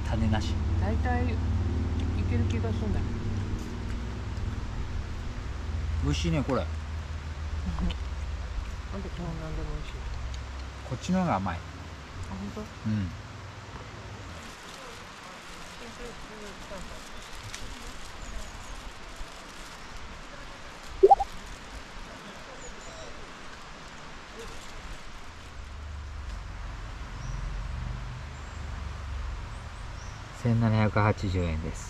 種なし。 大体いける気がするんだけど。 美味しいねこれ。 あんた基本何でも美味しい。 こっちの方が甘い。 あ、本当？ うん。1780円です。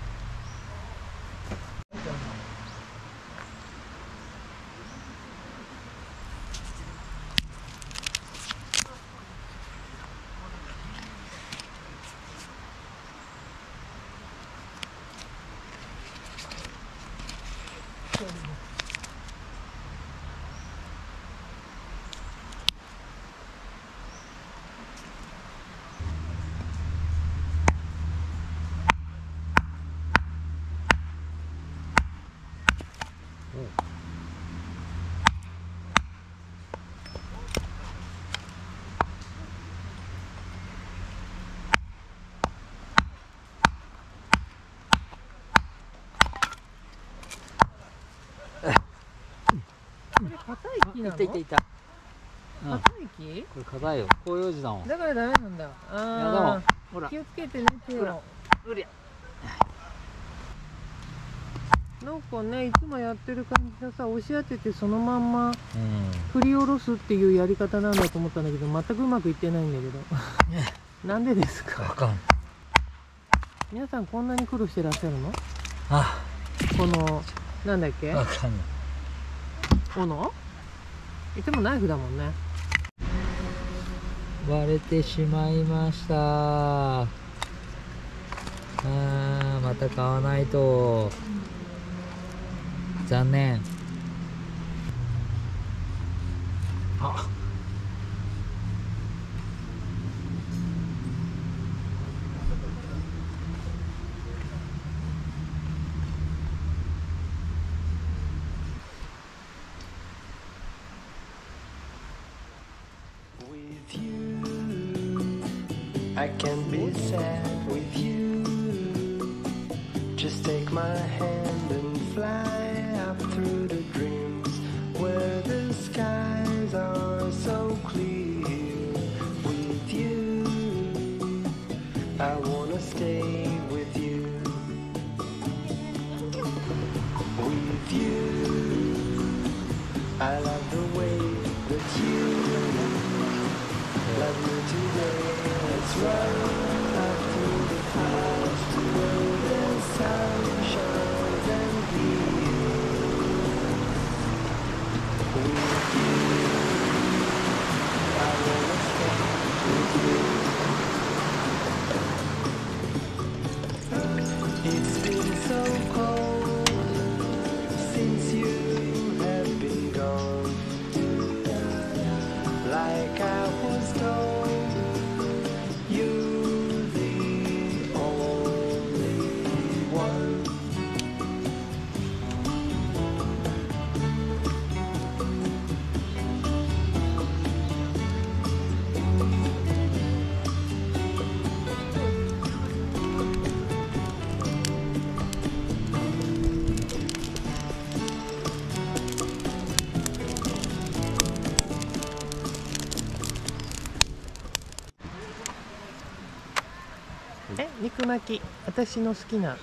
これ硬い木なの？ いたいたいた。 硬い木？ これ硬いよ。広葉樹だもん。 だからダメなんだ。 いやであもほら。 あ、気をつけてね手ほらを。 うりゃ。 なんかね、いつもやってる感じでさ、押し当ててそのまんまうん。 振り下ろすっていうやり方なんだと思ったんだけど、全くうまくいってないんだけど。なんでですか？ わかん。 皆さんこんなに苦労してらっしゃるの？ あ、 このなんだっけ？ わかんない。 斧？いつもナイフだもんね。 割れてしまいました。また買わないと。残念。あ。 I can be sad with you. Just take my hand and fly up through the dreams where the skies are so clear. With you, I wanna stay with you. With you, I love the way that you love me today. Let's run up through the clouds to where the sun shines and heals. With you, I wanna stay with you. It's been so cold since you have been gone. Like I was told, you're the only one. 肉巻き、私の好きな。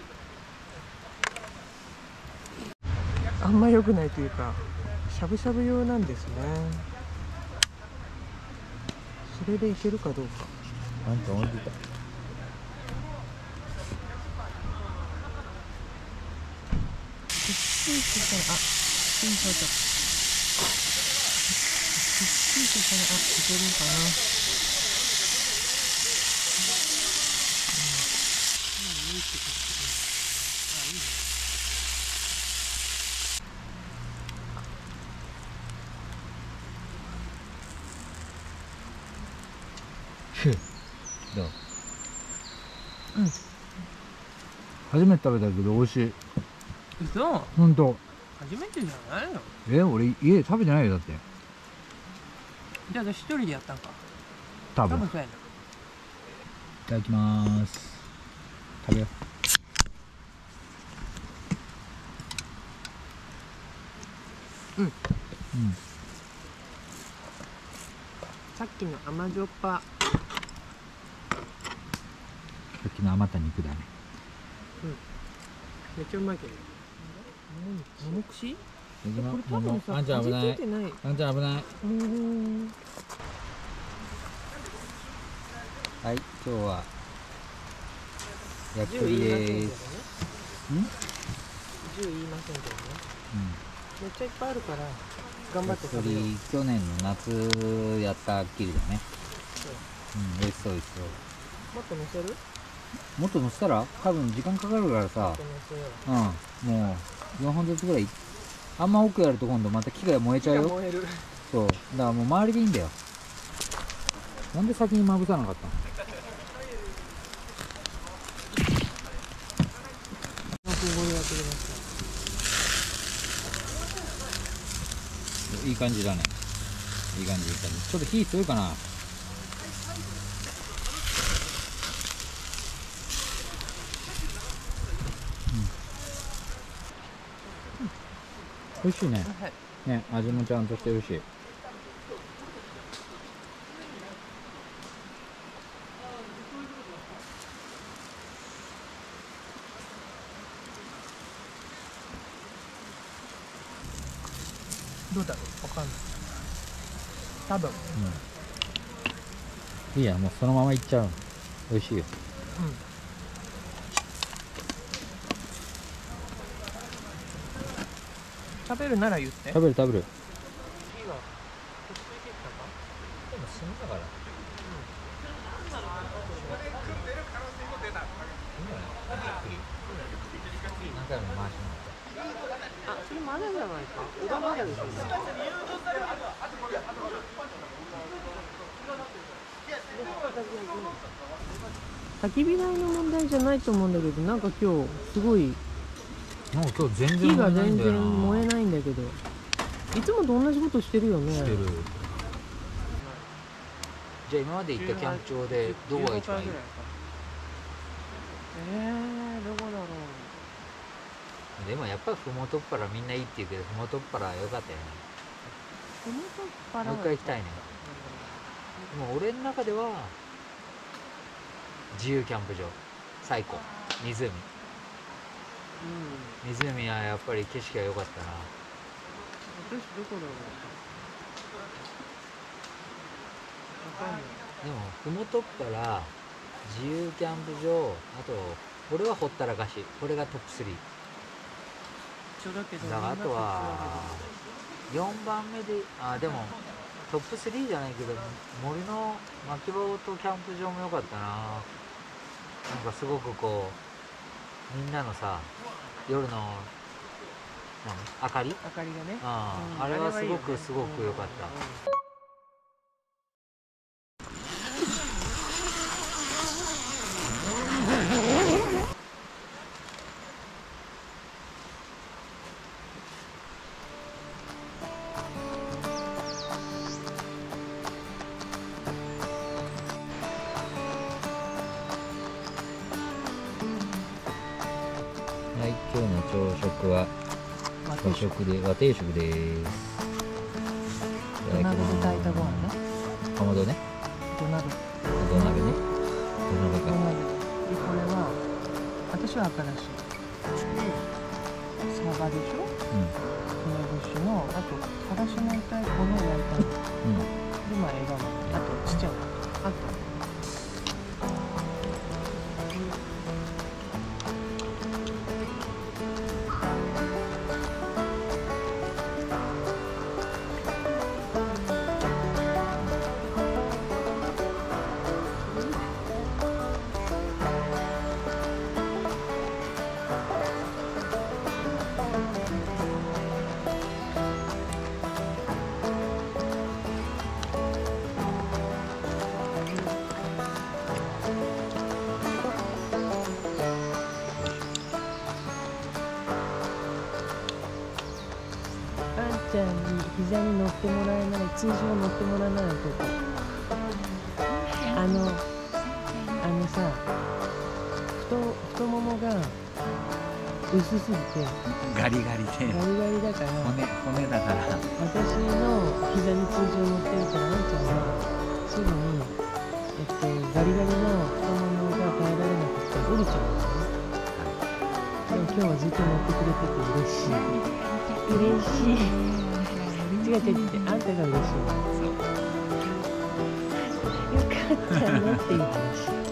あんま良くないというか、しゃぶしゃぶ用なんですね。それでいけるかどうか。 あんた置いてた。 小さな、あ、小さい。小さな、あ、いけるかな。 どう？ うん。 初めて食べたけど美味しい。 嘘？ ほんと。 初めてじゃないの？ 俺家で食べてないよだって。 じゃあ私一人でやったんか。 多分。 多分そうやな。 いただきます。 食べようんう。 さっきの甘じょっぱ。 さっきの余った肉だね。 めっちゃうまいけど。桃串？これ多も分さ、 あんちゃん危ない味付いてない。 あんちゃん危ない。はい、今日は焼き鳥です。 10言いませんけどね。めっちゃいっぱいあるから頑張って焼き食べよう。 鳥去年の夏やったきりだね。美味しそう美味しそう。 もっと乗せる？ もっと乗せたら多分時間かかるからさ、 もっと乗せよう。 もう4本ずつぐらい。あんま奥やると今度また木が燃えちゃうよ。 燃える。 そうだからもう周りでいいんだよ。なんで先にまぶさなかったの？ ここでやってくださいい感じだね。いい感じいい感じ。ちょっと火強いかな。美味しいね。 い。はい。 ね、味もちゃんとしてるし。 どうだろう。わかんない。多分。 いいや、もうそのままいっちゃう。美味しいよ。 食べるなら言って。 食べる食べる。 火はくっついてきたか？ でも炭だから。何回も回しあ、それまだじゃないか。裏まだですよね。焚き火台の問題じゃないと思うんだけど、なんか今日すごいもう今日全然火が燃えないん全だよな。 然燃えないんだけど、いつもと同じことしてるよね。 してる。じゃあ今まで行ったキャンプ場でどこが一番いい？ どこだろう。 でもやっぱりふもとっぱらみんないいって言うけど、ふもとっぱら良かったよね。 ふもとっぱらもう一回行きたいね。でも俺の中では自由キャンプ場最高。湖はやっぱり景色が良かったな。 私どこだろう。わかんない。 でもふもとっぱら自由キャンプ場、あと俺はほったらかし、これがトップ3 一緒だけど。 だから。あとは4番目で、でもトップ3じゃないけど森の牧場とキャンプ場も良かったな。なんかすごくこうみんなのさ夜の明かり、 明かりがね。 あれはすごくすごく良かった。はい、今日の朝食は和食で和定食です。 土鍋で炊いたご飯ね。 かまどね。 土鍋。 土鍋ね。土鍋か。 で、これは私は赤だし。サバでしょ。梅干しの、あとからし明太子の焼いたの。で、まあ枝豆。あとちっちゃいの。あと。ちゃんに膝に乗ってもらえない、通常乗ってもらえないとか。あのさ、太薄すぎてガリガリでガリガリだから骨だから。 私の膝に通常乗ってるからあんちゃんはすぐに、ガリガリの太ももが耐えられなくて折れちゃうんですね。でも今日はずっと乗ってくれてて嬉しい。嬉しい。違う違う違う、あんたが嬉しい。よかったねっていう話。